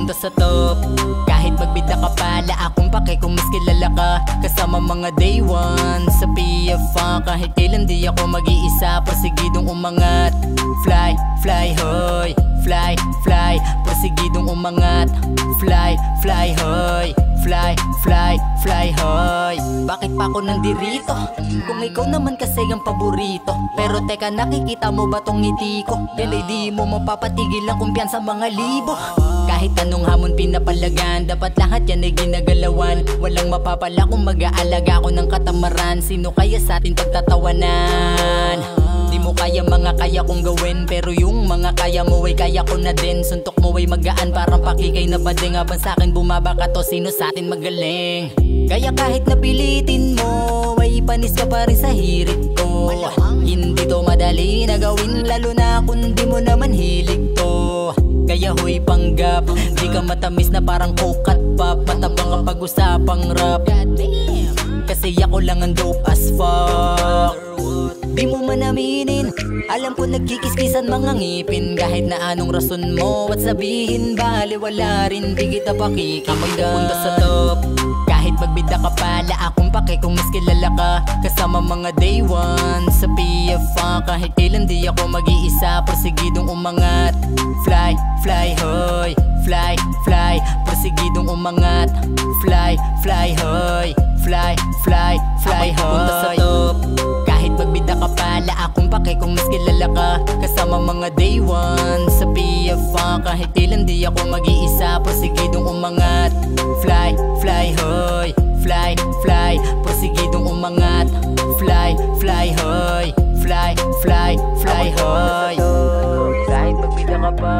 pupunta sa top. Kahit magbida ka pala, akong pake kung mas kilala ka. Kasama mga day one sa PFA. Kahit kailan di ako mag-iisa, persigidong umangat. Fly, fly, hoy. Fly, fly, persigidong umangat. Fly, fly, hoy. Fly, fly, fly, hoy. Bakit pa ako nandirito? Kung ikaw naman kasi ang paborito. Pero teka, nakikita mo ba tong ngiti ko? Yan ay di mo mapapatigil ang kumpiyansa mga libo. Kahit anong hamon pinapalagan, dapat lahat yan ay ginagalawan. Walang mapapala kung mag-aalaga ako ng katamaran. Sino kaya sa atin pagtatawanan? Di mo kaya mga kaya kong gawin, pero yung mga kaya mo ay kaya ko na din. Suntok mo ay magaan, parang pakikay na bading. Habang sa'kin bumaba ka to, sino sa'tin magaling? Kaya kahit napilitin mo, ay panis ka pa rin sa hirit ko. Hindi to madali na gawin, lalo na kung di mo naman hilig to. Kaya hoy panggap, di ka matamis na parang coke at pop. Matabang kapag usapang rap, kasi ako lang ang dope as fuck. Di mo man aminin, alam ko nagkikiskisan mga ngipin. Kahit na anong rason mo at sabihin, baliwala rin, di kita pakikinggan. Ako'y pupunta sa top. Kahit magbida ka pala, akong pake kung mas kilala ka. Kasama mga day one sa PFA. Kahit kailan di ako mag-iisa, persigidong umangat. Fly, fly, hoy. Fly, fly, persigidong umangat. Fly, fly, hoy. Fly, fly, fly, hoy. Pupunta sa top. Kahit magbida ka pala, akong pake kung mas kilala ka. Kasama mga day one sa PFA. Kahit kailan di ako mag-iisa, persigidong umangat. Fly, fly, hoy. Fly, fly, persigidong umangat. Fly, fly, hoy. Fly, fly, fly, hoy. Kahit magbida ka pa,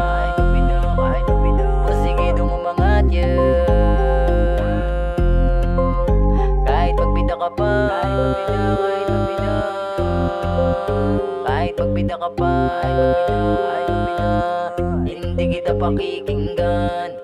persigidong umangat, yeah. Kahit magbida ka pa, kahit magbida ka pa, hindi kita pakikinggan.